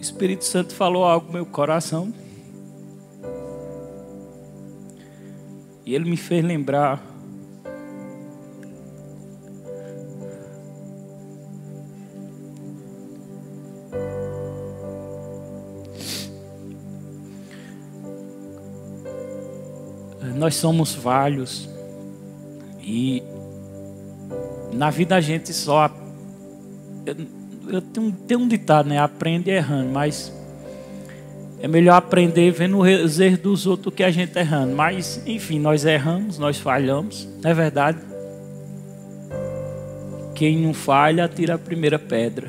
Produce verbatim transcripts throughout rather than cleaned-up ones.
Espírito Santo falou algo no meu coração. E ele me fez lembrar nós somos falhos e na vida a gente só eu, eu tenho, tenho um ditado, né? Aprende errando, mas é melhor aprender vendo os erros dos outros do que a gente errando. Mas enfim, nós erramos, nós falhamos, não é verdade? Quem não falha atira a primeira pedra.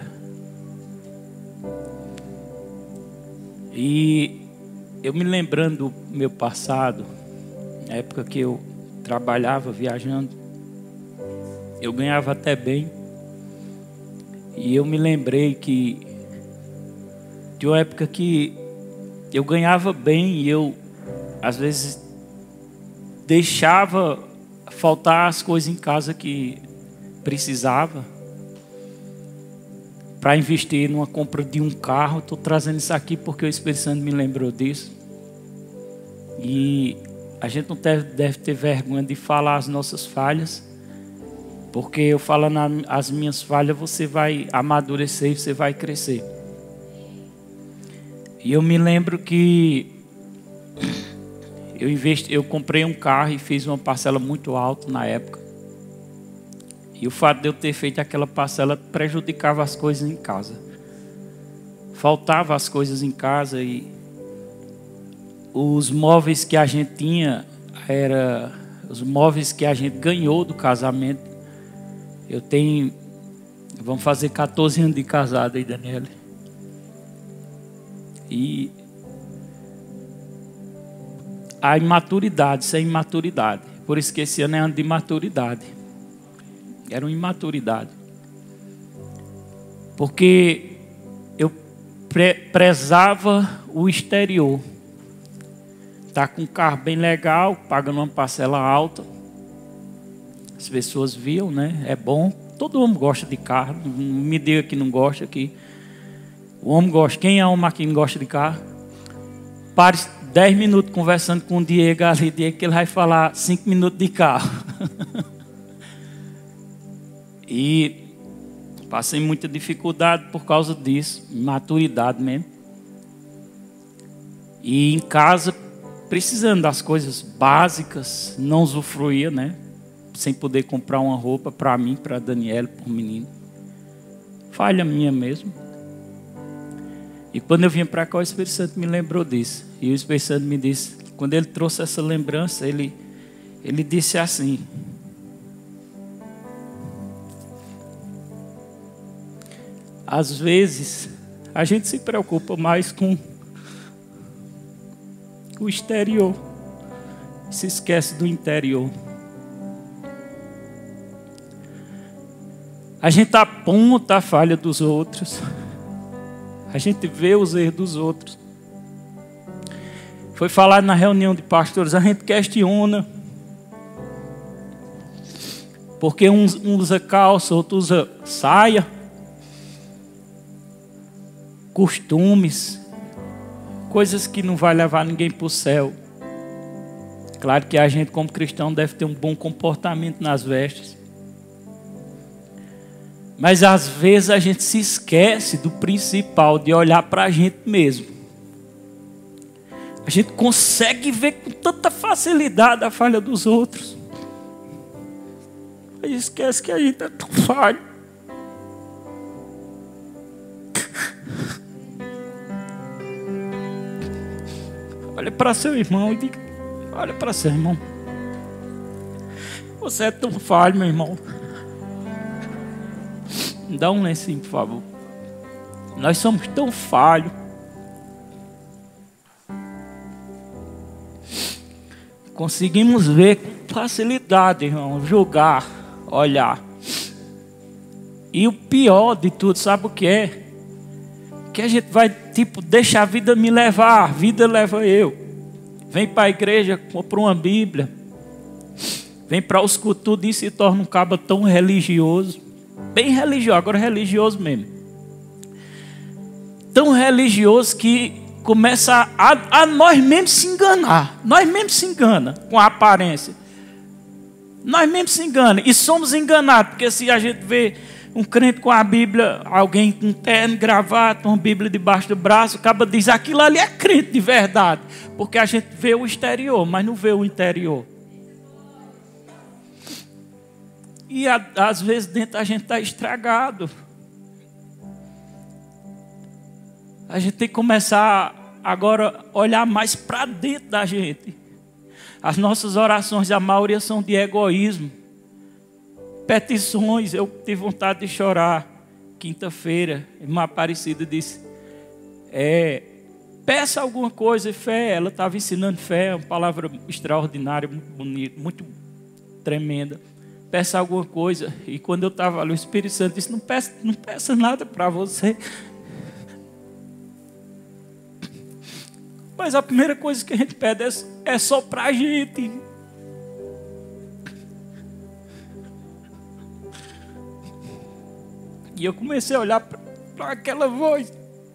E eu me lembrando do meu passado, na época que eu trabalhava viajando, eu ganhava até bem. E eu me lembrei que de uma época que eu ganhava bem e eu às vezes deixava faltar as coisas em casa que precisava para investir numa compra de um carro. Estou trazendo isso aqui porque o Espírito Santo me lembrou disso. E a gente não deve, deve ter vergonha de falar as nossas falhas, porque eu falando as minhas falhas, você vai amadurecer e você vai crescer. E eu me lembro que eu, investi, eu comprei um carro e fiz uma parcela muito alta na época. E o fato de eu ter feito aquela parcela prejudicava as coisas em casa. Faltava as coisas em casa e os móveis que a gente tinha, era os móveis que a gente ganhou do casamento. Eu tenho, vamos fazer quatorze anos de casado aí, Daniela. E a imaturidade, isso é imaturidade. Por isso que esse ano é ano de maturidade. Era uma imaturidade. Porque eu pre prezava o exterior. Tá com um carro bem legal, pagando uma parcela alta. As pessoas viam, né? É bom. Todo homem gosta de carro. Não me diga que não gosta aqui. O homem gosta. Quem é homem aqui que não gosta de carro? Pare dez minutos conversando com o Diego ali, Diego, que ele vai falar cinco minutos de carro. E passei muita dificuldade por causa disso. Maturidade mesmo. E em casa, precisando das coisas básicas, não usufruía, né? Sem poder comprar uma roupa para mim, para Daniela, para o menino. Falha minha mesmo. E quando eu vim para cá, o Espírito Santo me lembrou disso. E o Espírito Santo me disse, quando ele trouxe essa lembrança, ele, ele disse assim: às vezes, a gente se preocupa mais com o exterior, se esquece do interior. A gente aponta a falha dos outros. A gente vê os erros dos outros. Foi falado na reunião de pastores, a gente questiona. Porque um, um usa calça, outro usa saia. Costumes. Coisas que não vai levar ninguém para o céu. Claro que a gente como cristão deve ter um bom comportamento nas vestes. Mas às vezes a gente se esquece do principal, de olhar para a gente mesmo. A gente consegue ver com tanta facilidade a falha dos outros. A gente esquece que a gente é tão falho. Olha para seu irmão e diga: olha para seu irmão. Você é tão falho, meu irmão. Dá um lencinho, por favor. Nós somos tão falhos. Conseguimos ver com facilidade, irmão, julgar, olhar. E o pior de tudo, sabe o que é? Que a gente vai, tipo, deixa a vida me levar, a vida leva eu. Vem para a igreja, compra uma Bíblia. Vem para os cultos, tudo isso se torna um cabo tão religioso. Bem religioso, agora religioso mesmo. tão religioso que começa a, a nós mesmos se enganar. Nós mesmos se engana com a aparência. Nós mesmos se engana. E somos enganados, porque se a gente vê um crente com a Bíblia, alguém com terno, gravata, uma Bíblia debaixo do braço, acaba diz, aquilo ali é crente de verdade. Porque a gente vê o exterior, mas não vê o interior. E a, às vezes dentro a gente está estragado. A gente tem que começar agora a olhar mais para dentro da gente. As nossas orações, a maioria são de egoísmo. Petições, eu tive vontade de chorar. Quinta-feira, irmã Aparecida disse, é, peça alguma coisa, fé. Ela estava ensinando fé, uma palavra extraordinária, muito bonita, muito tremenda. Peça alguma coisa. E quando eu estava ali, o Espírito Santo disse, não peça, não peça nada para você. Mas a primeira coisa que a gente pede é, é só para a gente. E eu comecei a olhar para aquela voz.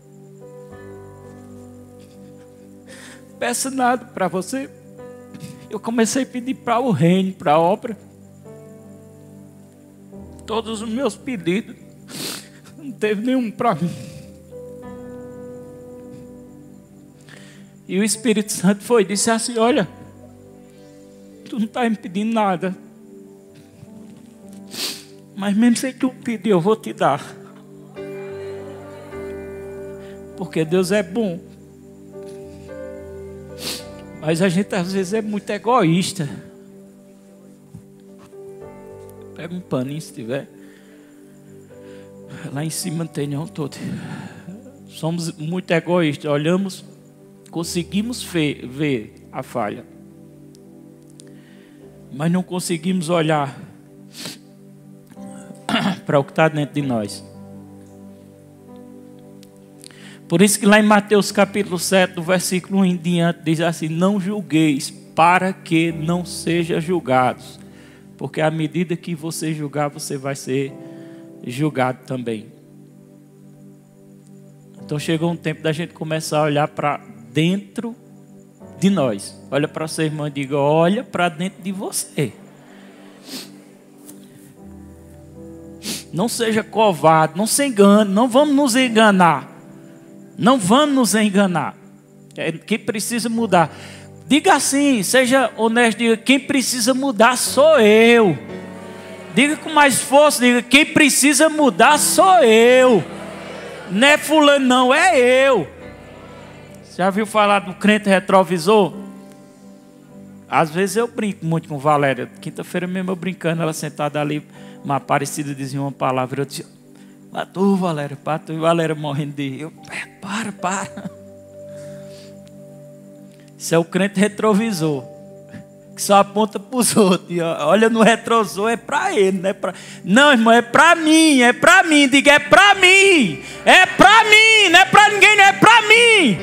Peça nada para você. Eu comecei a pedir para o reino, para a obra. Todos os meus pedidos. Não teve nenhum para mim. E o Espírito Santo foi e disse assim, olha, tu não está me pedindo nada. Mas mesmo sem tu pedir, eu vou te dar. Porque Deus é bom. Mas a gente às vezes é muito egoísta. Pega um paninho se tiver. Lá em cima não tem nenhum todo. Somos muito egoístas. Olhamos, conseguimos ver, ver a falha. Mas não conseguimos olhar para o que está dentro de nós. Por isso que lá em Mateus capítulo sete, do versículo um em diante, diz assim, não julgueis para que não sejam julgados. Porque à medida que você julgar, você vai ser julgado também. Então chegou um tempo da gente começar a olhar para dentro de nós. Olha para sua irmã e diga, olha para dentro de você. Não seja covarde, não se engane, não vamos nos enganar. Não vamos nos enganar. Quem precisa mudar. Diga assim, seja honesto, diga, quem precisa mudar sou eu. Diga com mais força, diga, quem precisa mudar sou eu. Não é fulano não, é eu. Já viu falar do crente retrovisor? Às vezes eu brinco muito com Valéria. Quinta-feira mesmo eu brincando, ela sentada ali, uma Aparecida dizia uma palavra, eu disse, para tu, Valéria, para tu. E Valéria morrendo de rir. Eu, para, para. Isso é o crente retrovisor, que só aponta para os outros. E olha no retrovisor, é para ele, não é para... Não, irmão, é para mim, é para mim. Diga, é para mim. É para mim, não é para ninguém, não é para mim.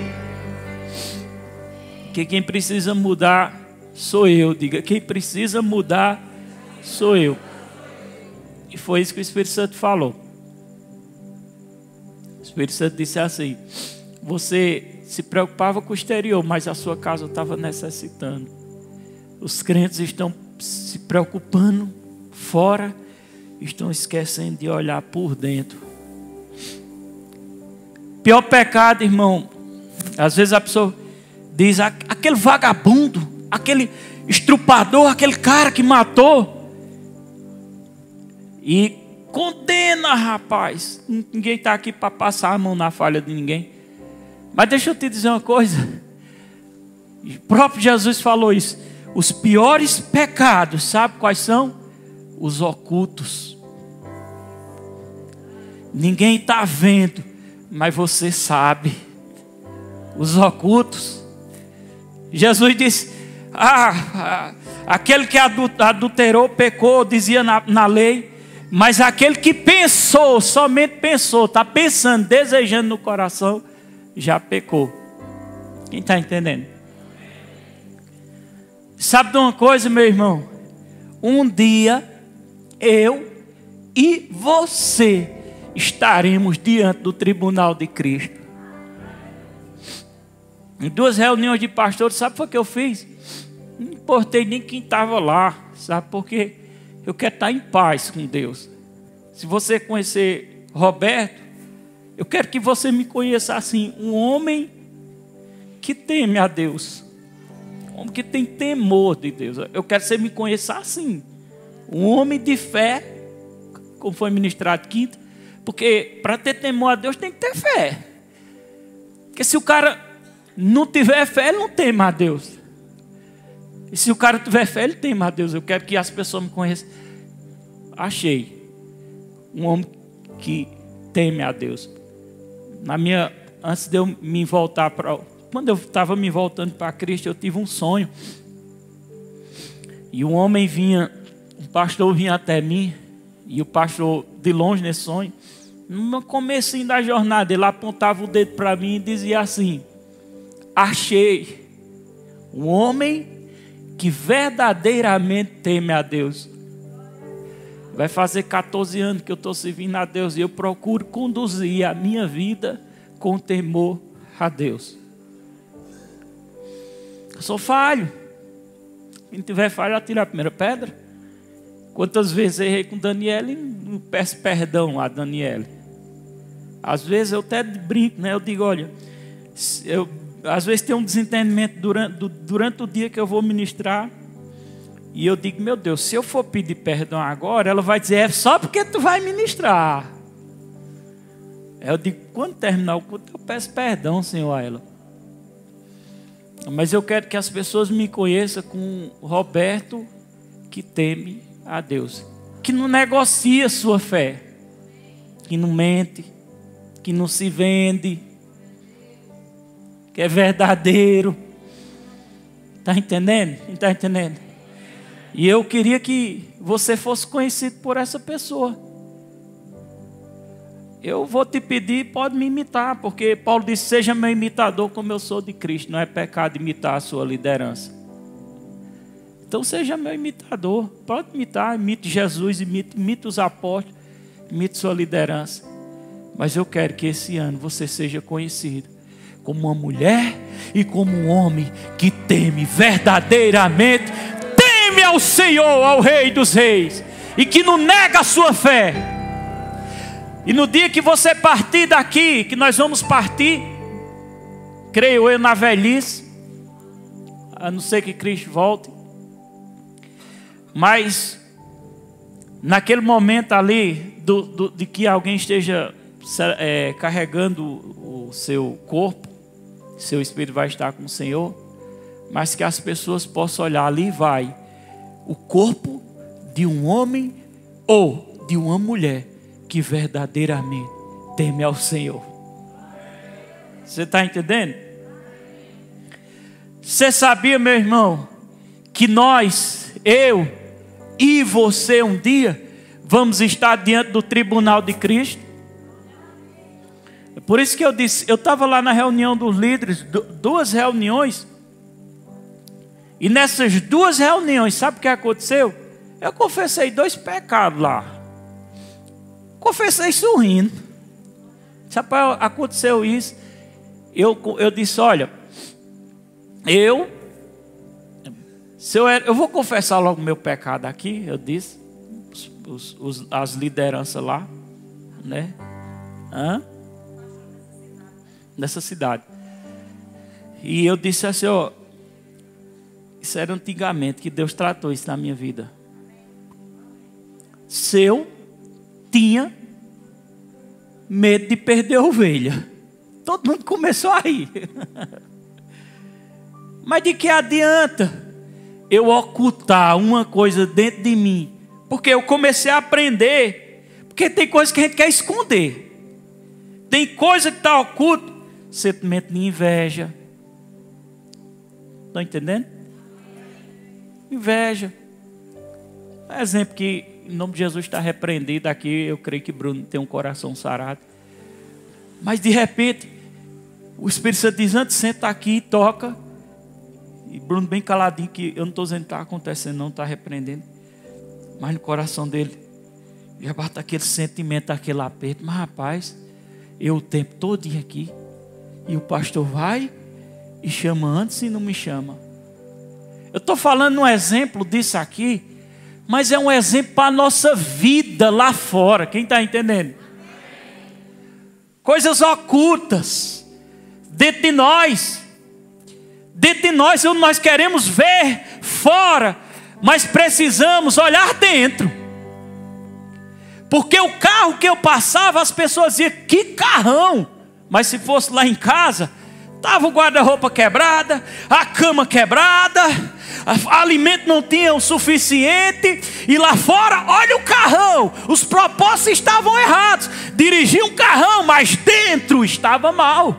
Que quem precisa mudar sou eu. Diga, quem precisa mudar sou eu. E foi isso que o Espírito Santo falou. O Espírito Santo disse assim, você se preocupava com o exterior, mas a sua casa estava necessitando. Os crentes estão se preocupando fora, estão esquecendo de olhar por dentro. Pior pecado, irmão, às vezes a pessoa diz, aquele vagabundo, aquele estrupador, aquele cara que matou, e condena, rapaz. Ninguém está aqui para passar a mão na falha de ninguém. Mas deixa eu te dizer uma coisa. O próprio Jesus falou isso. Os piores pecados, sabe quais são? Os ocultos. Ninguém está vendo, mas você sabe. Os ocultos. Jesus disse, ah, ah aquele que adulterou, pecou, dizia na, na lei. Mas aquele que pensou, somente pensou, está pensando, desejando no coração, já pecou. Quem está entendendo? Sabe de uma coisa, meu irmão? Um dia, eu e você estaremos diante do tribunal de Cristo. Em duas reuniões de pastores, sabe o que eu fiz? Não importei nem quem estava lá, sabe? Porque eu quero estar em paz com Deus. Se você conhecer Roberto, eu quero que você me conheça assim, um homem que teme a Deus. Um homem que tem temor de Deus. Eu quero que você me conheça assim. Um homem de fé, como foi ministrado quinta. Porque para ter temor a Deus tem que ter fé. Porque se o cara não tiver fé, ele não teme a Deus. E se o cara tiver fé, ele teme a Deus. Eu quero que as pessoas me conheçam. Achei um homem que teme a Deus. Na minha, antes de eu me voltar para, quando eu estava me voltando para Cristo, eu tive um sonho. E um homem vinha, um pastor vinha até mim, e o pastor de longe nesse sonho, no comecinho da jornada, ele apontava o dedo para mim e dizia assim: achei um homem que verdadeiramente teme a Deus. Vai fazer quatorze anos que eu estou servindo a Deus e eu procuro conduzir a minha vida com temor a Deus. Eu sou falho. Quem tiver falho, atira a primeira pedra. Quantas vezes eu errei com Daniela e não peço perdão a Daniela. Às vezes eu até brinco, né? Eu digo, olha, eu, às vezes tem um desentendimento durante, durante o dia que eu vou ministrar. E eu digo, meu Deus, se eu for pedir perdão agora, ela vai dizer, é só porque tu vai ministrar. Eu digo, quando terminar o culto, eu peço perdão, Senhor, a ela. Mas eu quero que as pessoas me conheçam com Roberto, que teme a Deus, que não negocia sua fé, que não mente, que não se vende, que é verdadeiro. Está entendendo? Está entendendo? E eu queria que você fosse conhecido por essa pessoa. Eu vou te pedir, pode me imitar, porque Paulo disse, seja meu imitador como eu sou de Cristo. Não é pecado imitar a sua liderança. Então seja meu imitador. Pode imitar, imite Jesus, imite, imite os apóstolos, imite sua liderança. Mas eu quero que esse ano você seja conhecido como uma mulher e como um homem que teme verdadeiramente ao Senhor, ao Rei dos Reis, e que não nega a sua fé. E no dia que você partir daqui, que nós vamos partir, creio eu, na velhice, a não ser que Cristo volte, mas naquele momento ali do, do, de que alguém esteja é, carregando o seu corpo, seu espírito vai estar com o Senhor, mas que as pessoas possam olhar ali, vai o corpo de um homem ou de uma mulher que verdadeiramente teme ao Senhor. Você está entendendo? Você sabia, meu irmão, que nós, eu e você um dia vamos estar diante do tribunal de Cristo? Por isso que eu disse, eu estava lá na reunião dos líderes, duas reuniões. E nessas duas reuniões, sabe o que aconteceu? Eu confessei dois pecados lá. Confessei sorrindo. Sabe o que aconteceu isso? Eu, eu disse, olha, eu, se eu, eu vou confessar logo o meu pecado aqui, eu disse, os, os, as lideranças lá, né? Hã? Nessa cidade. E eu disse assim, ó, isso era antigamente que Deus tratou isso na minha vida. Se eu tinha medo de perder a ovelha, todo mundo começou a rir. Mas de que adianta eu ocultar uma coisa dentro de mim? Porque eu comecei a aprender. Porque tem coisa que a gente quer esconder. Tem coisa que está oculta. Sentimento de inveja. Estão entendendo? Inveja. Um exemplo que em nome de Jesus está repreendido aqui. Eu creio que Bruno tem um coração sarado. Mas de repente o Espírito Santo diz, antes senta aqui e toca. E Bruno bem caladinho, que eu não estou dizendo que está acontecendo, não está repreendendo. Mas no coração dele já bate aquele sentimento, aquele aperto. Mas rapaz, eu o tempo todo aqui. E o pastor vai e chama antes e não me chama. Eu estou falando um exemplo disso aqui, mas é um exemplo para a nossa vida lá fora. Quem está entendendo? Coisas ocultas dentro de nós. Dentro de nós, nós queremos ver fora, mas precisamos olhar dentro. Porque o carro que eu passava, as pessoas diziam, que carrão. Mas se fosse lá em casa, estava o guarda-roupa quebrada, a cama quebrada, alimento não tinha o suficiente, e lá fora, olha o carrão, os propósitos estavam errados, dirigia um carrão, mas dentro estava mal.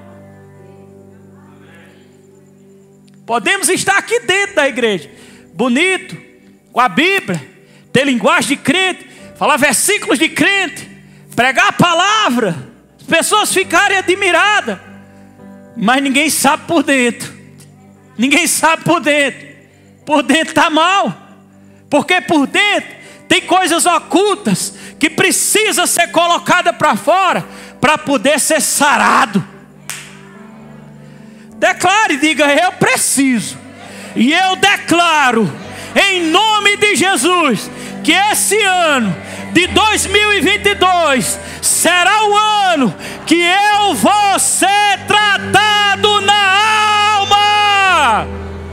Podemos estar aqui dentro da igreja, bonito, com a Bíblia, ter linguagem de crente, falar versículos de crente, pregar a palavra, as pessoas ficarem admiradas, mas ninguém sabe por dentro. Ninguém sabe por dentro. Por dentro está mal. Porque por dentro tem coisas ocultas que precisa ser colocada para fora para poder ser sarado. Declare e diga, eu preciso. E eu declaro, em nome de Jesus, que esse ano de dois mil e vinte e dois será o ano que eu vou ser tratado na alma.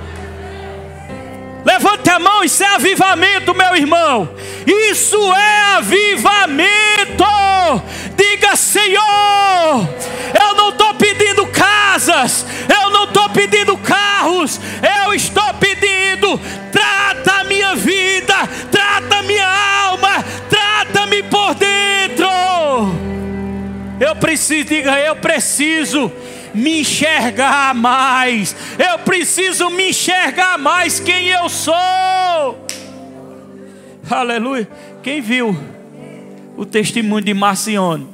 Levante a mão, isso é avivamento, meu irmão. Isso é avivamento. Diga, Senhor, eu não estou pedindo casas, eu não estou pedindo carros, eu estou pedindo, trata a minha vida, trata a minha alma, trata-me por dentro. Eu preciso, diga, eu preciso me enxergar mais. Eu preciso me enxergar mais quem eu sou. Aleluia. Quem viu o testemunho de Marcione?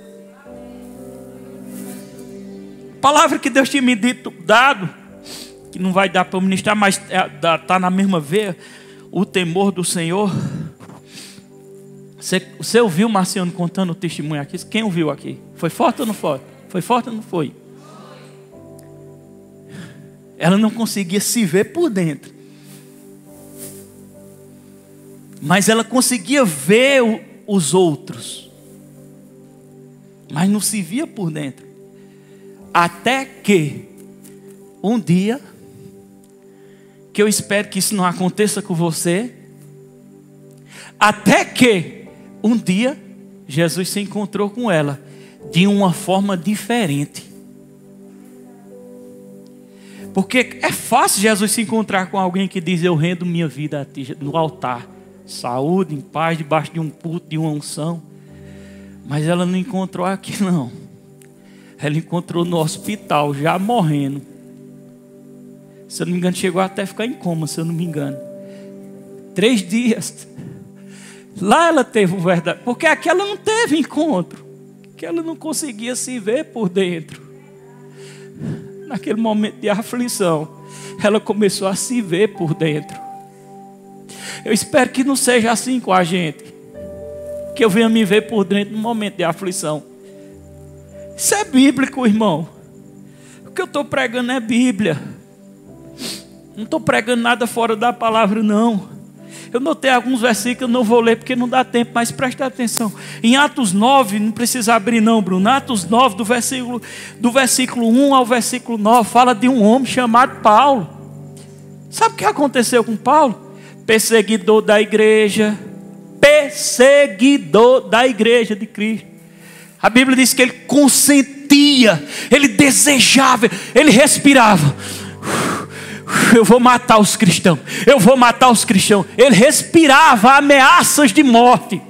Palavra que Deus tinha me dito, dado, que não vai dar para ministrar, mas está na mesma veia, o temor do Senhor. Você, você ouviu Marcione contando o testemunho aqui? Quem ouviu aqui? Foi forte ou não foi? Foi forte ou não foi? Ela não conseguia se ver por dentro, mas ela conseguia ver o, os outros, mas não se via por dentro. Até que um dia, que eu espero que isso não aconteça com você, até que um dia Jesus se encontrou com ela de uma forma diferente. Porque é fácil Jesus se encontrar com alguém que diz, eu rendo minha vida a ti, no altar, saúde, em paz, debaixo de um culto, de uma unção. Mas ela não encontrou aqui não. Ela encontrou no hospital, já morrendo. Se eu não me engano, chegou até a ficar em coma, se eu não me engano. Três dias. Lá ela teve o verdade. Porque aqui ela não teve encontro. Que ela não conseguia se ver por dentro. Naquele momento de aflição, ela começou a se ver por dentro. Eu espero que não seja assim com a gente. Que eu venha me ver por dentro no momento de aflição. Isso é bíblico, irmão. O que eu estou pregando é Bíblia. Não estou pregando nada fora da palavra, não. Eu notei alguns versículos, eu não vou ler porque não dá tempo, mas presta atenção. Em Atos nove, não precisa abrir não, Bruno. Atos nove, do versículo, do versículo um ao versículo nove, fala de um homem chamado Paulo. Sabe o que aconteceu com Paulo? Perseguidor da igreja. Perseguidor da igreja de Cristo. A Bíblia diz que ele consentia, ele desejava, ele respirava. Eu vou matar os cristãos, eu vou matar os cristãos. Ele respirava ameaças de morte.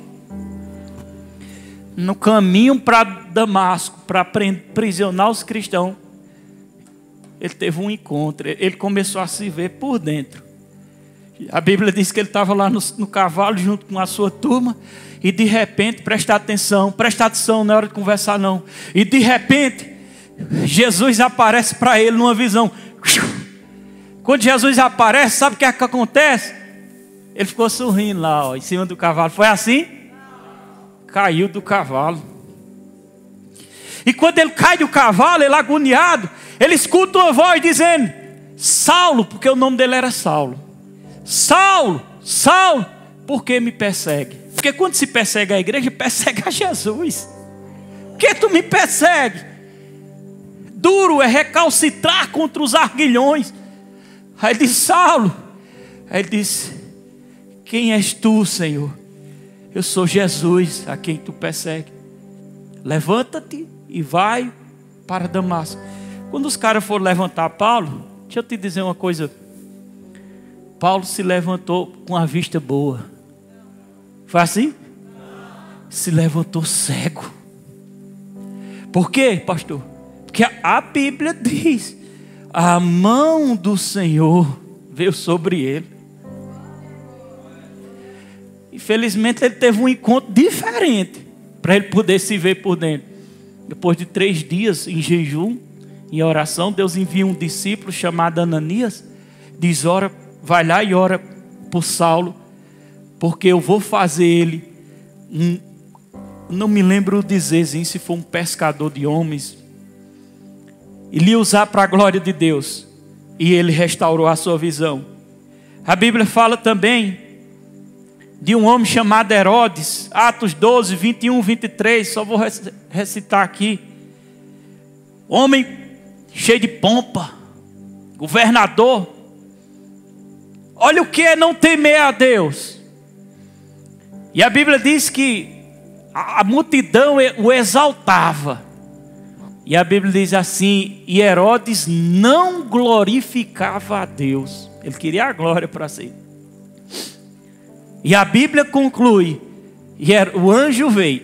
No caminho para Damasco, para aprisionar os cristãos, ele teve um encontro, ele começou a se ver por dentro. A Bíblia diz que ele estava lá no, no cavalo junto com a sua turma. E de repente, presta atenção, presta atenção, não é hora de conversar não. E de repente, Jesus aparece para ele numa visão. Quando Jesus aparece, sabe o que é que acontece? Ele ficou sorrindo lá, ó, em cima do cavalo. Foi assim? Caiu do cavalo. E quando ele cai do cavalo, ele agoniado, ele escuta uma voz dizendo: Saulo, porque o nome dele era Saulo. Saulo, Saulo, por que me persegue? Porque quando se persegue a igreja, persegue a Jesus. Por que tu me persegue? Duro é recalcitrar contra os arguilhões. Aí ele disse: Saulo. Aí ele disse: quem és tu, Senhor? Eu sou Jesus, a quem tu persegue. Levanta-te e vai para Damasco. Quando os caras foram levantar Paulo, deixa eu te dizer uma coisa. Paulo se levantou com a vista boa. Foi assim? Se levantou cego. Por quê, pastor? Porque a Bíblia diz: a mão do Senhor veio sobre ele. Infelizmente ele teve um encontro diferente para ele poder se ver por dentro. Depois de três dias em jejum, em oração, Deus envia um discípulo chamado Ananias. Diz: ora, vai lá e ora por Saulo, porque eu vou fazer ele um, não me lembro dizer se foi um pescador de homens, e lhe usar para a glória de Deus. E ele restaurou a sua visão. A Bíblia fala também de um homem chamado Herodes, Atos doze, vinte e um, vinte e três, só vou recitar aqui. Homem cheio de pompa, governador. Olha o que é não temer a Deus. E a Bíblia diz que a multidão o exaltava. E a Bíblia diz assim: e Herodes não glorificava a Deus. Ele queria a glória para si. E a Bíblia conclui: e o anjo veio.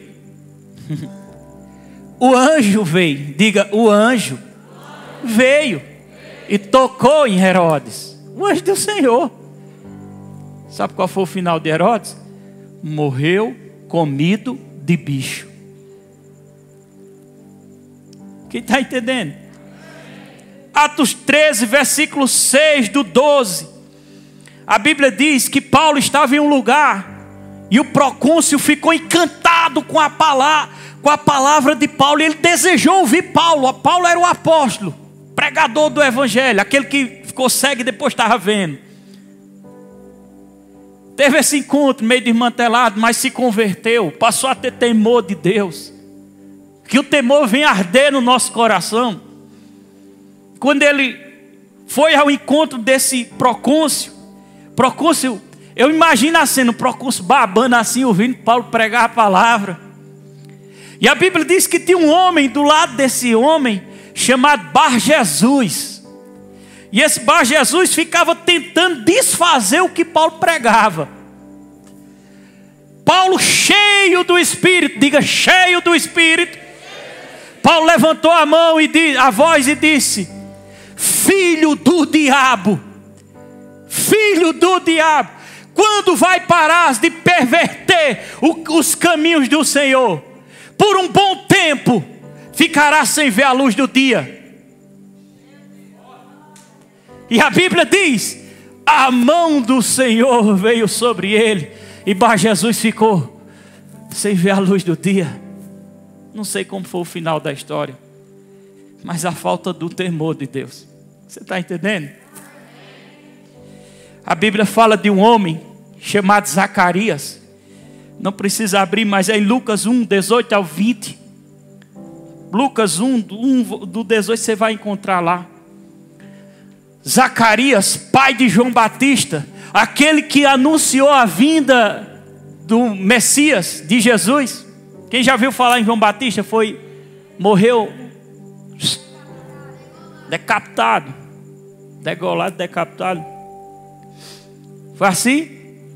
O anjo veio. Diga: o anjo veio e tocou em Herodes. O anjo do Senhor. Sabe qual foi o final de Herodes? Morreu comido de bicho. Quem está entendendo? Atos treze, versículo seis do doze. A Bíblia diz que Paulo estava em um lugar e o procônsul ficou encantado com a palavra, com a palavra de Paulo. E ele desejou ouvir Paulo. Paulo era o apóstolo, pregador do evangelho, aquele que ficou cego e depois estava vendo. Teve esse encontro meio desmantelado, mas se converteu, passou a ter temor de Deus. Que o temor vem arder no nosso coração. Quando ele foi ao encontro desse procônsul, procônsul, eu imagino a cena, o procônsul babando assim, ouvindo Paulo pregar a palavra. E a Bíblia diz que tinha um homem do lado desse homem, chamado Bar Jesus. E esse Bar Jesus ficava tentando desfazer o que Paulo pregava. Paulo, cheio do Espírito, diga: cheio do Espírito. Paulo levantou a mão e disse, a voz e disse: filho do diabo, filho do diabo, quando vai parar de perverter o, os caminhos do Senhor? Por um bom tempo ficará sem ver a luz do dia. E a Bíblia diz: a mão do Senhor veio sobre ele, e Bar Jesus ficou sem ver a luz do dia. Não sei como foi o final da história, mas a falta do temor de Deus. Você está entendendo? A Bíblia fala de um homem chamado Zacarias. Não precisa abrir, mas é em Lucas um, dezoito ao vinte. Lucas um, do dezoito você vai encontrar lá. Zacarias, pai de João Batista, aquele que anunciou a vinda do Messias, de Jesus. Quem já viu falar em João Batista? Foi, morreu decapitado, degolado, decapitado. Foi assim?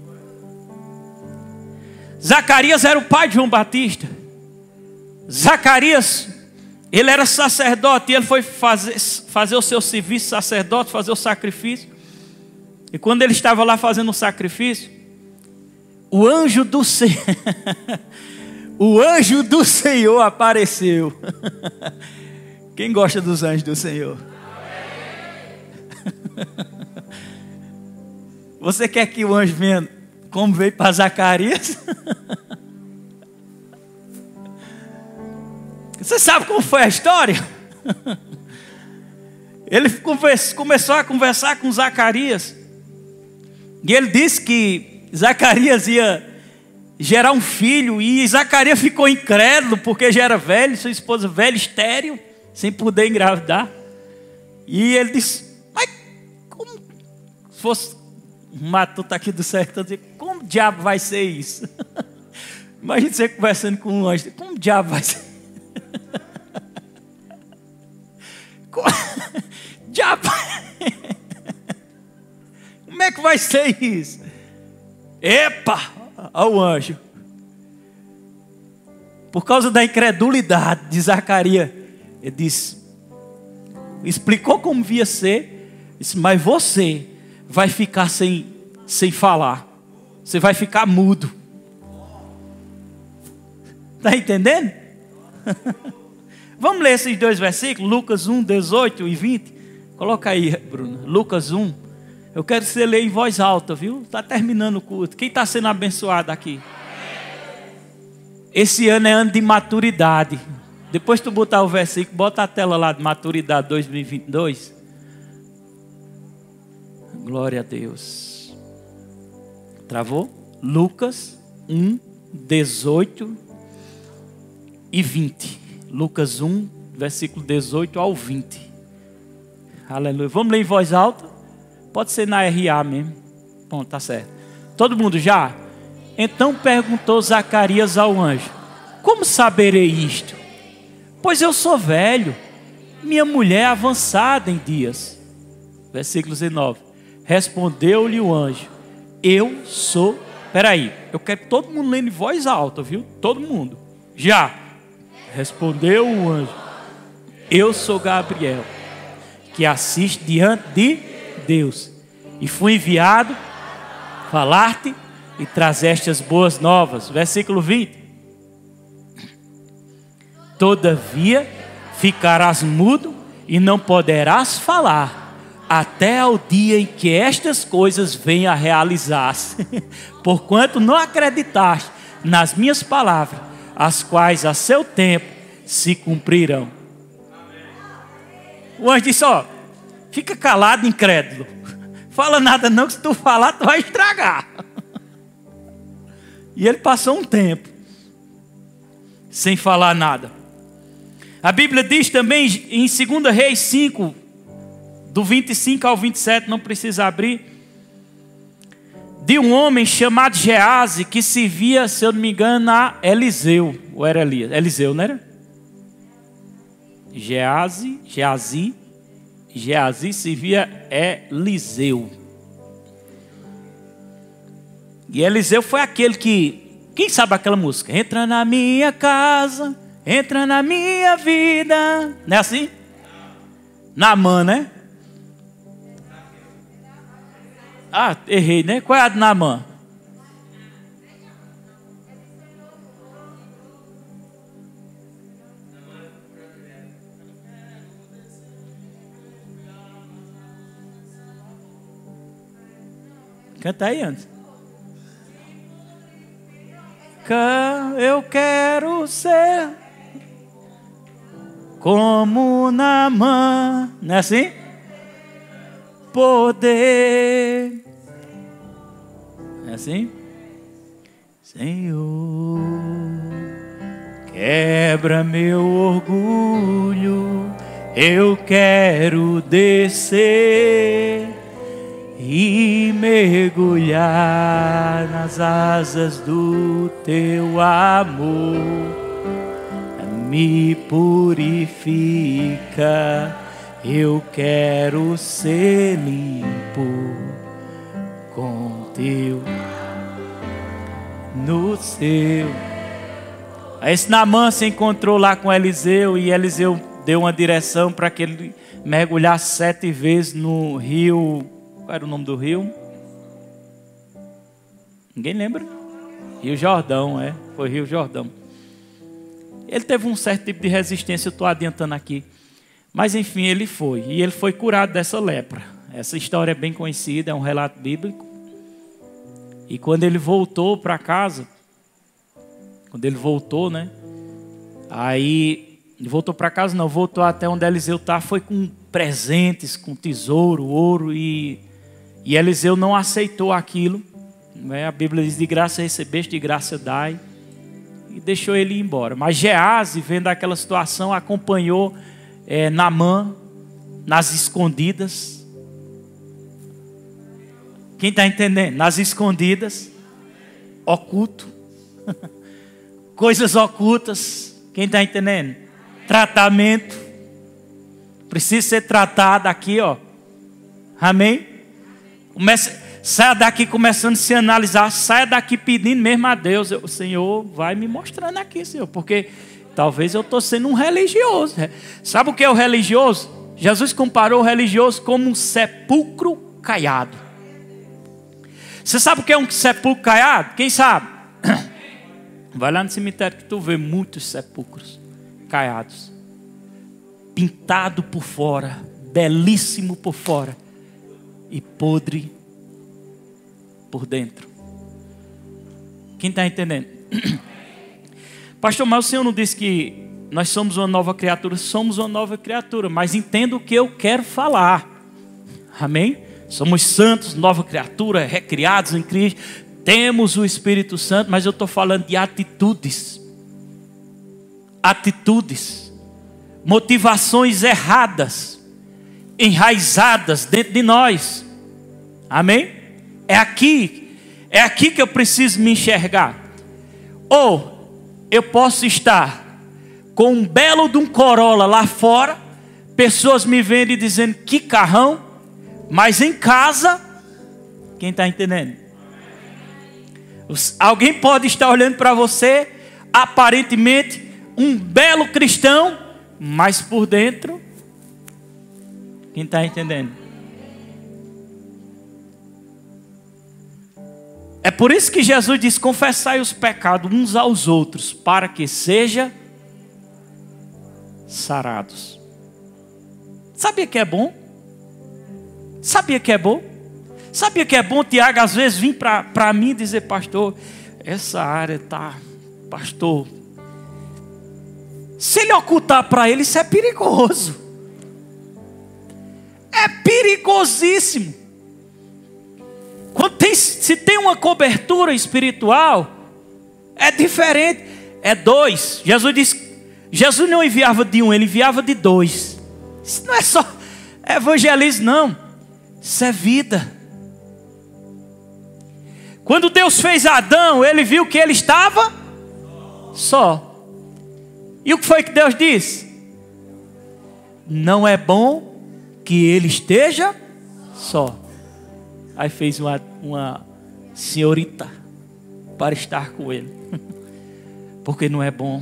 Zacarias era o pai de João Batista. Zacarias, ele era sacerdote, e ele foi fazer, fazer o seu serviço sacerdote, fazer o sacrifício. E quando ele estava lá fazendo o sacrifício, o anjo do Senhor, o anjo do Senhor apareceu. Quem gosta dos anjos do Senhor? Você quer que o anjo venha como veio para Zacarias? Você sabe como foi a história? Ele conversa, começou a conversar com Zacarias. E ele disse que Zacarias ia gerar um filho. E Zacarias ficou incrédulo, porque já era velho, sua esposa velha, estéril, sem poder engravidar. E ele disse, mas como se fosse um matuto aqui do sertão, como diabo vai ser isso? Imagina você conversando com um anjo, como diabo vai ser? Como... diabo... como é que vai ser isso? Epa, ao anjo. Por causa da incredulidade de Zacarias, ele disse, explicou como via ser, disse, mas você vai ficar sem, sem falar. Você vai ficar mudo. Está entendendo? Vamos ler esses dois versículos, Lucas um, dezoito e vinte. Coloca aí, Bruno. Lucas um. Eu quero que você leia em voz alta, viu? Está terminando o culto. Quem está sendo abençoado aqui? Esse ano é ano de maturidade. Depois tu botar o versículo, bota a tela lá de maturidade dois mil e vinte e dois. Glória a Deus. Travou? Lucas um, dezoito e vinte. Lucas um, versículo dezoito ao vinte. Aleluia. Vamos ler em voz alta? Pode ser na R A mesmo. Bom, tá certo. Todo mundo já? Então perguntou Zacarias ao anjo, como saberei isto? Pois eu sou velho, minha mulher é avançada em dias. Versículo dezenove. Respondeu-lhe o anjo, eu sou... Peraí, eu quero todo mundo lendo em voz alta, viu? Todo mundo. Já. Respondeu o anjo, eu sou Gabriel, que assiste diante de Deus, e fui enviado falar-te e trazer-te as boas novas. Versículo vinte. Todavia ficarás mudo e não poderás falar, até ao dia em que estas coisas venham a realizar-se, porquanto não acreditaste nas minhas palavras, as quais a seu tempo se cumprirão. O anjo disse, ó, fica calado, incrédulo. Fala nada não, que se tu falar, tu vai estragar. E ele passou um tempo sem falar nada. A Bíblia diz também em dois Reis cinco, do vinte e cinco ao vinte e sete, não precisa abrir, de um homem chamado Geazi, que servia, se eu não me engano, a Eliseu. Ou era Elias? Eliseu, não era? Geazi, Geazi, Geazi servia Eliseu. E Eliseu foi aquele que, quem sabe aquela música? Entra na minha casa, entra na minha vida. Não é assim? Naamã, né? Ah, errei, né? Qual é a de Naamã? Canta aí antes. Eu quero ser como Naamã. Não é assim? Poder. É assim? Senhor, quebra meu orgulho. Eu quero descer e mergulhar nas asas do teu amor. Me purifica, eu quero ser limpo com teu no seu. Aí esse Naamã se encontrou lá com Eliseu, e Eliseu deu uma direção para que ele mergulhasse sete vezes no rio. Qual era o nome do rio? Ninguém lembra? Rio Jordão, é. Foi Rio Jordão. Ele teve um certo tipo de resistência, eu estou adiantando aqui. Mas enfim, ele foi. E ele foi curado dessa lepra. Essa história é bem conhecida, é um relato bíblico. E quando ele voltou para casa, quando ele voltou, né? Aí, ele voltou para casa, não, voltou até onde Eliseu está, foi com presentes, com tesouro, ouro, e, e Eliseu não aceitou aquilo. Né? A Bíblia diz: de graça recebeste, de graça dai. E deixou ele ir embora. Mas Geazi, vendo aquela situação, acompanhou é, Naamã nas escondidas. Quem está entendendo? Nas escondidas, oculto, coisas ocultas. Quem está entendendo? Tratamento, precisa ser tratado aqui, ó. Amém? Comece, saia daqui começando a se analisar, saia daqui pedindo mesmo a Deus: o Senhor vai me mostrando aqui, Senhor, porque talvez eu estou sendo um religioso. Sabe o que é o religioso? Jesus comparou o religioso como um sepulcro caiado. Você sabe o que é um sepulcro caiado? Quem sabe? Vai lá no cemitério que tu vê muitos sepulcros caiados, pintado por fora, belíssimo por fora e podre por dentro. Quem está entendendo? Pastor, mas o Senhor não disse que nós somos uma nova criatura? Somos uma nova criatura, mas entenda o que eu quero falar. Amém? Somos santos, nova criatura, recriados em Cristo, temos o Espírito Santo, mas eu estou falando de atitudes, atitudes, motivações erradas, enraizadas dentro de nós. Amém? É aqui, é aqui que eu preciso me enxergar. Ou eu posso estar com um belo de um Corolla lá fora, pessoas me vendo e dizendo: que carrão. Mas em casa, quem está entendendo? Alguém pode estar olhando para você, aparentemente um belo cristão, mas por dentro, quem está entendendo? É por isso que Jesus diz: confessai os pecados uns aos outros, para que sejam sarados. Sabia que é bom? Sabia que é bom? Sabia que é bom, Tiago, às vezes vir para mim dizer: pastor, essa área está, pastor, se ele ocultar para ele, isso é perigoso. É perigosíssimo. Quando tem, se tem uma cobertura espiritual, é diferente. É dois. Jesus disse, Jesus não enviava de um, ele enviava de dois. Isso não é só evangelismo, não. Isso é vida. Quando Deus fez Adão, ele viu que ele estava só. E o que foi que Deus disse? Não é bom que ele esteja só. Aí fez uma, uma senhorita para estar com ele. Porque não é bom.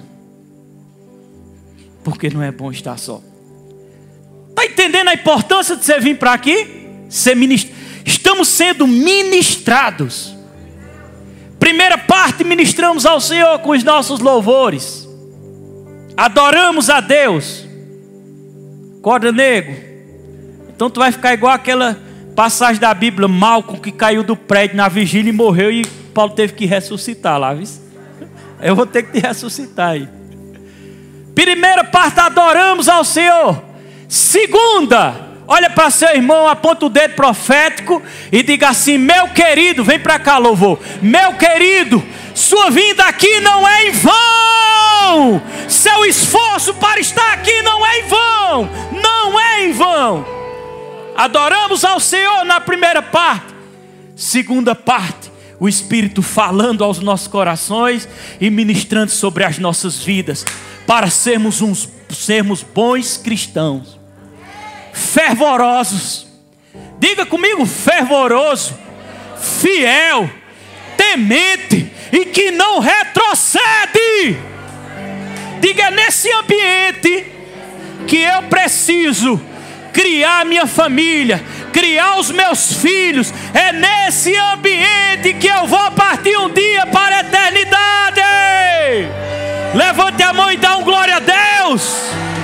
Porque não é bom estar só. Está entendendo a importância de você vir para aqui? Ser ministro. Estamos sendo ministrados. Primeira parte, ministramos ao Senhor com os nossos louvores. Adoramos a Deus. Acorda, nego. Então tu vai ficar igual aquela passagem da Bíblia, Malcolm, que caiu do prédio na vigília e morreu, e Paulo teve que ressuscitar lá, viu? Eu vou ter que te ressuscitar aí. Primeira parte, adoramos ao Senhor. Segunda, olha para seu irmão, aponta o dedo profético e diga assim: meu querido, vem para cá, louvor. Meu querido, sua vinda aqui não é em vão. Seu esforço para estar aqui não é em vão. Não é em vão. Adoramos ao Senhor na primeira parte. Segunda parte, o Espírito falando aos nossos corações e ministrando sobre as nossas vidas, para sermos uns sermos bons cristãos, fervorosos. Diga comigo: fervoroso, fiel, temente e que não retrocede. Diga: é nesse ambiente que eu preciso criar minha família, criar os meus filhos. É nesse ambiente que eu vou partir um dia para a eternidade. Levante a mão e dá um glória a Deus.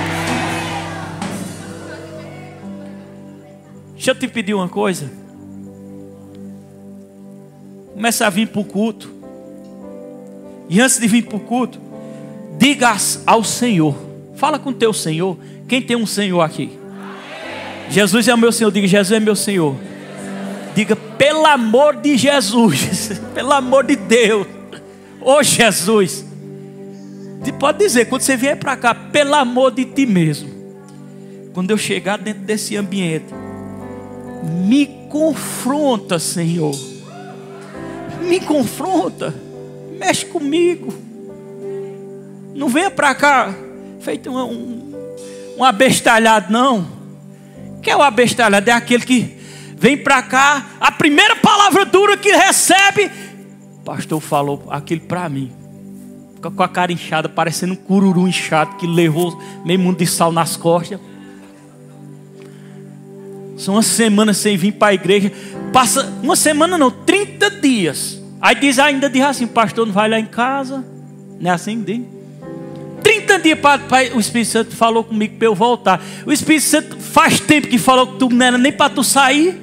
Deixa eu te pedir uma coisa. Começa a vir para o culto. E antes de vir para o culto, diga ao Senhor. Fala com o teu Senhor. Quem tem um Senhor aqui? Jesus é o meu Senhor. Diga, Jesus é meu Senhor. Diga, pelo amor de Jesus. Pelo amor de Deus. Ô Jesus. Pode dizer, quando você vier para cá, pelo amor de ti mesmo. Quando eu chegar dentro desse ambiente, me confronta, Senhor. Me confronta. Mexe comigo. Não venha para cá feito um, um, um abestalhado, não. Que é o abestalhado? É aquele que vem para cá, a primeira palavra dura que recebe, o pastor falou aquilo para mim. Fica com a cara inchada, parecendo um cururu inchado que levou meio mundo de sal nas costas. São uma semana sem vir para a igreja. Passa uma semana não, trinta dias. Aí diz ainda, diz assim, pastor, não vai lá em casa. Não é assim, diz? trinta dias para o Espírito Santo falou comigo para eu voltar. O Espírito Santo faz tempo que falou que tu não era nem para tu sair.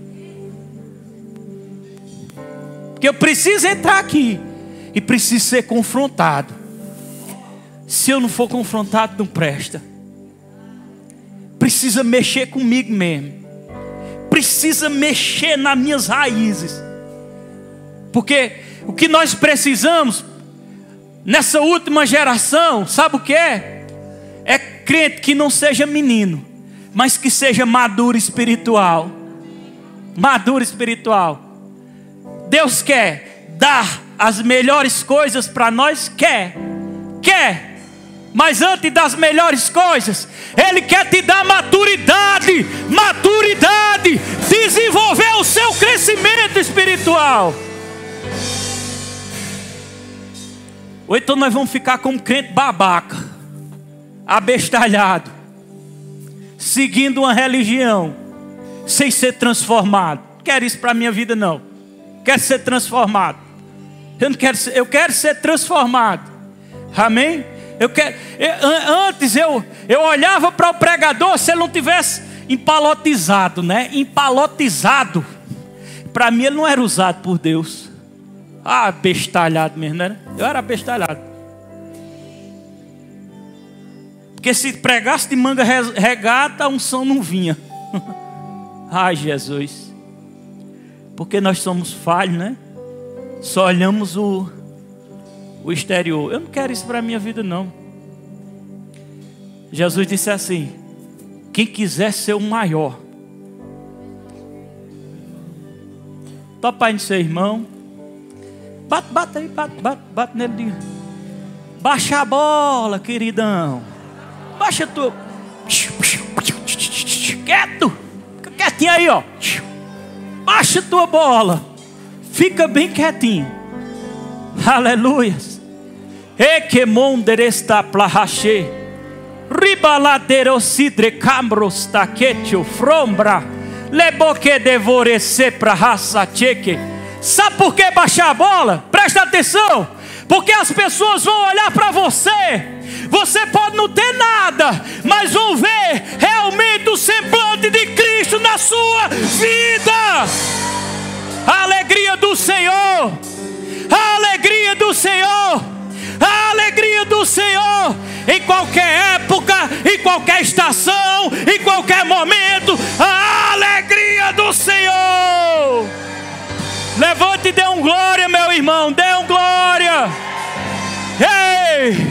Porque eu preciso entrar aqui. E preciso ser confrontado. Se eu não for confrontado, não presta. Precisa mexer comigo mesmo. Precisa mexer nas minhas raízes. Porque o que nós precisamos nessa última geração, sabe o que é? É crente que não seja menino, mas que seja maduro espiritual. Maduro espiritual. Deus quer dar as melhores coisas para nós? Quer. Quer. Mas antes das melhores coisas, Ele quer te dar maturidade. Maturidade. Desenvolver o seu crescimento espiritual. Ou então nós vamos ficar como crente babaca, abestalhado, seguindo uma religião, sem ser transformado. Não quero isso para a minha vida, não. Quero ser transformado. Eu não quero ser, eu quero ser transformado. Amém? Eu quero, eu, antes eu, eu olhava para o pregador, se ele não tivesse empalotizado, né? Empalotizado. Para mim ele não era usado por Deus. Ah, bestalhado mesmo, né? Eu era bestalhado. Porque se pregasse de manga regata, a unção não vinha. Ai, Jesus. Porque nós somos falhos, né? Só olhamos o, o exterior. Eu não quero isso para a minha vida, não. Jesus disse assim: quem quiser ser o maior. Topa aí no seu irmão. Bate, bate aí, bate, bate, bate nele. Baixa a bola, queridão. Baixa tu. Quieto. Fica quietinho aí, ó. Baixa tua bola. Fica bem quietinho. Aleluia. Equemonderesta plahache. Ribaladeiro sidre cambros taquetio frombra. Leboque devore pra raça cheque. Sabe por que baixar a bola? Presta atenção. Porque as pessoas vão olhar para você. Você pode não ter nada, mas vão ver realmente o semblante de Cristo na sua vida. A alegria do Senhor. A alegria do Senhor. A alegria do Senhor. Em qualquer época, em qualquer estação, em qualquer momento. A alegria do Senhor. Levante e dê um glória, meu irmão. Dê um glória. Ei!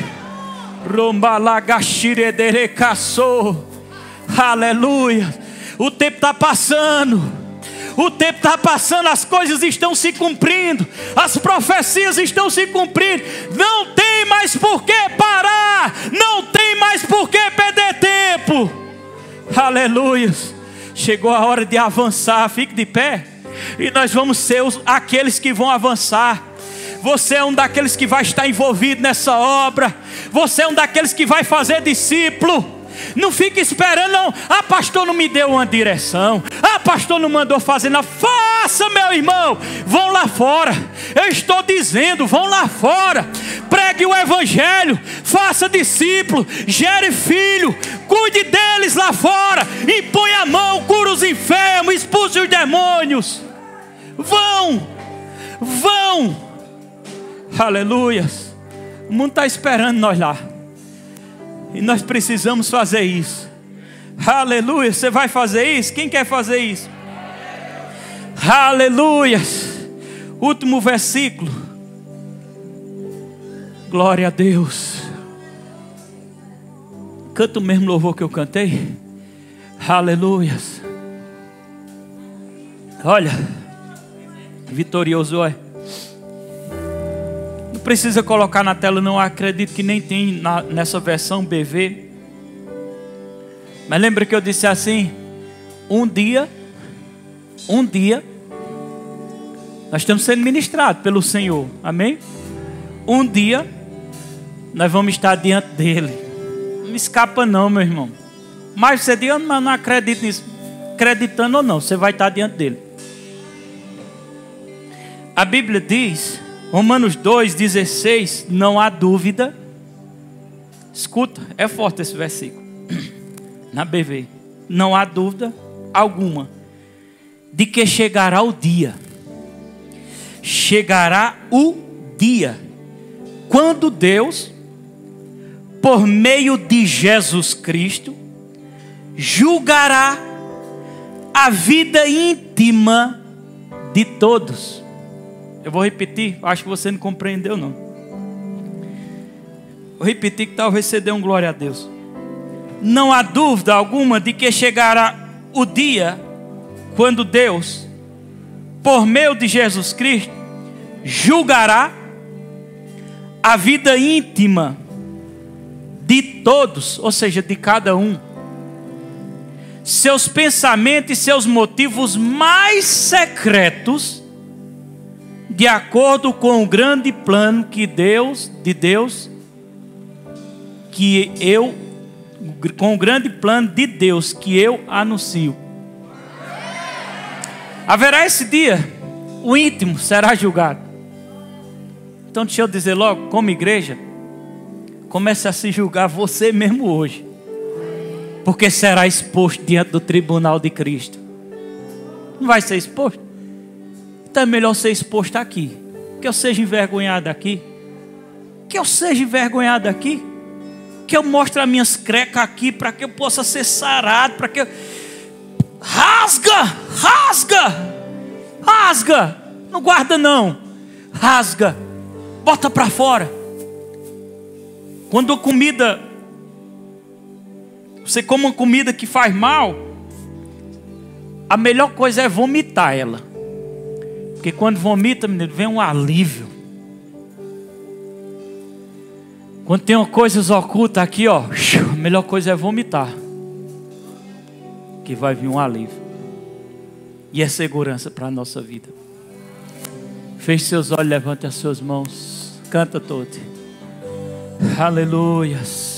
Rombalagashirederecaçou. Aleluia. O tempo está passando. O tempo está passando. As coisas estão se cumprindo. As profecias estão se cumprindo. Não tem mais por que parar. Não tem mais por que perder tempo. Aleluia. Chegou a hora de avançar. Fique de pé. E nós vamos ser os, aqueles que vão avançar. Você é um daqueles que vai estar envolvido nessa obra. Você é um daqueles que vai fazer discípulo. Não fique esperando, não. Ah, pastor não me deu uma direção. Ah, pastor não mandou fazer nada. Faça, meu irmão. Vão lá fora. Eu estou dizendo, vão lá fora. Pregue o evangelho. Faça discípulo. Gere filho. Cuide deles lá fora. Impõe a mão, cura os enfermos, expulse os demônios. Vão. Vão. Aleluia. O mundo está esperando nós lá. E nós precisamos fazer isso. Aleluia. Você vai fazer isso? Quem quer fazer isso? Aleluia. Último versículo. Glória a Deus. Canta o mesmo louvor que eu cantei. Aleluia. Olha, vitorioso é. Não precisa colocar na tela, não. Acredito que nem tem na, nessa versão B V. Mas lembra que eu disse assim: um dia, um dia, nós estamos sendo ministrados pelo Senhor, amém? Um dia, nós vamos estar diante dEle. Não me escapa não, meu irmão. Mas você diz: eu não acredito nisso. Acreditando ou não, você vai estar diante dEle. A Bíblia diz, Romanos dois, dezesseis, não há dúvida. Escuta, é forte esse versículo. Na B V, não há dúvida alguma de que chegará o dia, chegará o dia, quando Deus, por meio de Jesus Cristo, julgará a vida íntima de todos. Eu vou repetir, acho que você não compreendeu não. Vou repetir que talvez você dê um glória a Deus. Não há dúvida alguma de que chegará o dia quando Deus, por meio de Jesus Cristo, julgará a vida íntima de todos, ou seja, de cada um, seus pensamentos e seus motivos mais secretos, de acordo com o grande plano que Deus, de Deus, que eu com o grande plano de Deus que eu anuncio. Haverá esse dia, o íntimo será julgado. Então deixa eu dizer logo, como igreja, comece a se julgar você mesmo hoje, porque será exposto diante do tribunal de Cristo. Não vai ser exposto? Então é melhor ser exposto aqui, que eu seja envergonhado aqui, que eu seja envergonhado aqui, que eu mostre as minhas crecas aqui, para que eu possa ser sarado, para que eu... rasga, rasga, rasga, não guarda não, rasga, bota para fora. Quando a comida, você come uma comida que faz mal, a melhor coisa é vomitar ela, porque quando vomita, menino, vem um alívio. Quando tem uma coisa oculta aqui, ó, a melhor coisa é vomitar, que vai vir um alívio. E é segurança para a nossa vida. Feche seus olhos, levante as suas mãos. Canta todo. Aleluia.